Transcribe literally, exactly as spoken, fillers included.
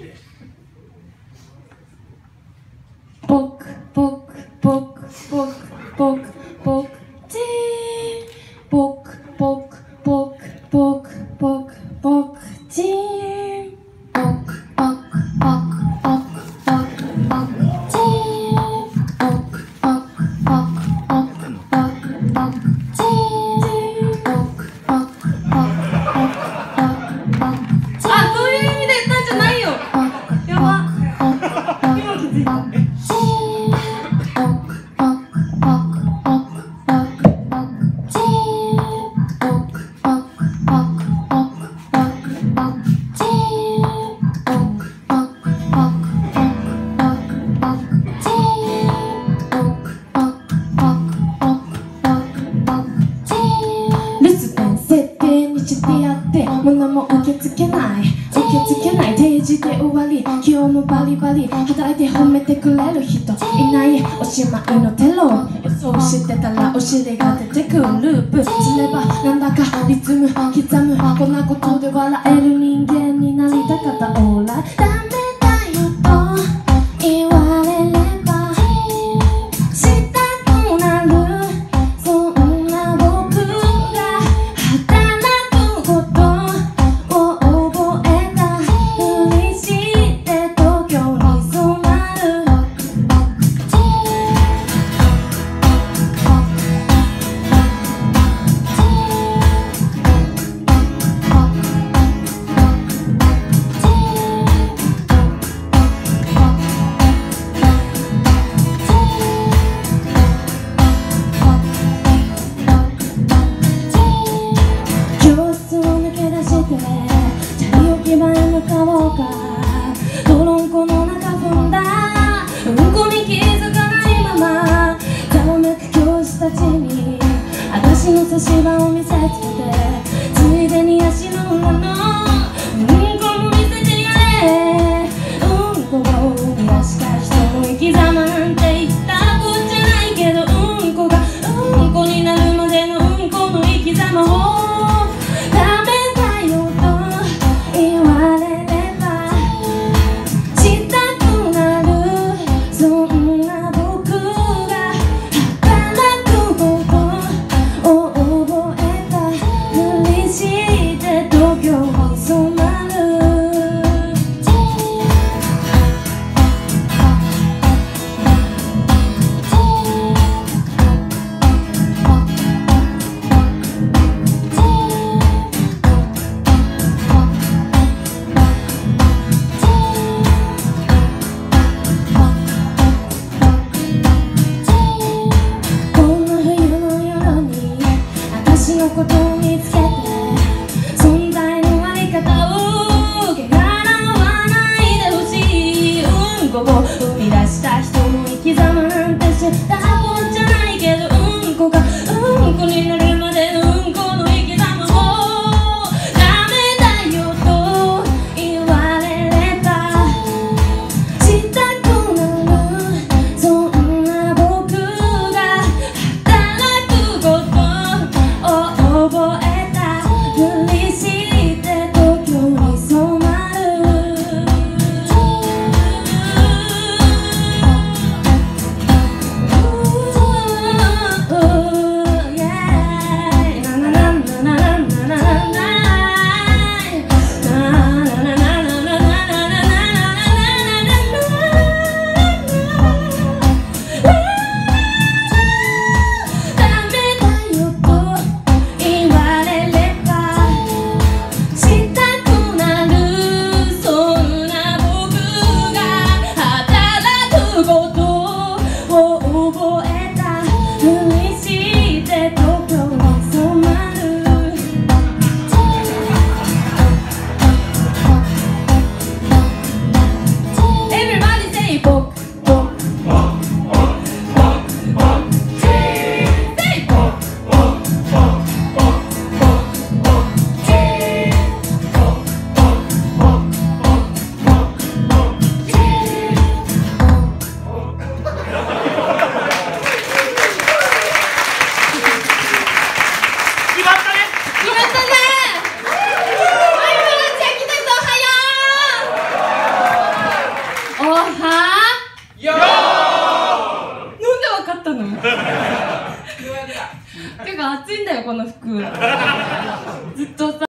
ぼくぼくぼくぼくぼくぼくちーぼくぼくぼくぼくぼくぼくちーぼくぼくぼくぼくぼくぼくちーぼくぼくぼくぼくぼくぼくちーぼくぼくぼくぼくぼくあ、そういう意味で言ったんじゃないよ。やば。今気づいた。物も受け付けない受け付けない定時で終わり今日もバリバリ働いて褒めてくれる人いないおしまいのテロ予想してたらお尻が出てくるループすればなんだかリズム刻むこんなことで笑える人間になりたかったオーライダメだよと言われればしたくなるそんな僕が働くこと差し歯を見せつけてついでに足の裏のうんこも見せてやれうんこを生み出した人の生き様なんて言ったこっちゃないけどうんこがうんこになるまでのうんこの生き様をダメだよと言われればしたくなるそんな僕が働くことことを見つけて存在のあり方を汚らわないでほしいうんこを生み出した人の生き様なんて知ったこっちゃないけどうんこがうんこになるまでのうんこの生き様をダメだよと言われればしたくなるそんな僕が働くこと覚えたふりして東京に染まるはぁよーなんでわかったのてか暑いんだよこの服ずっとさ